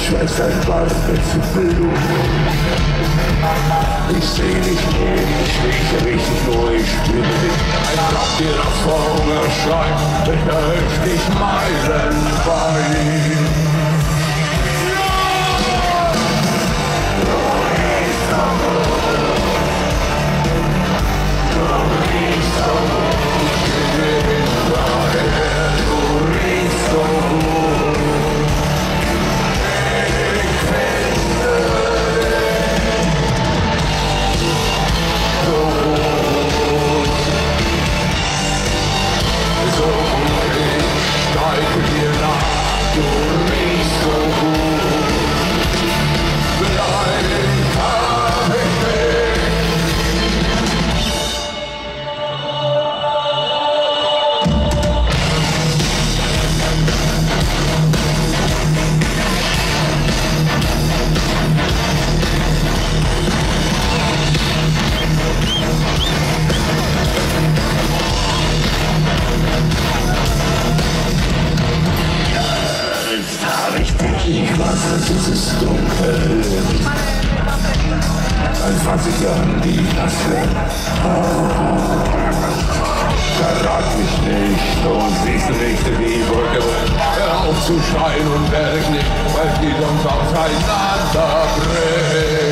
schweißt ein warmes Blut. Ich seh dich nicht richtig nur, ich spüre dich. Ein Block dir das vor Hunger schreit, ich erhöht dich meilenweit. Ich weiß, es ist dunkel. Dann fass ich an die Tasse. Verrat mich nicht und siehst du nicht, wie Brücke brennt. Hör auf zu schreien und werde nicht, weil die uns auseinanderbrennt.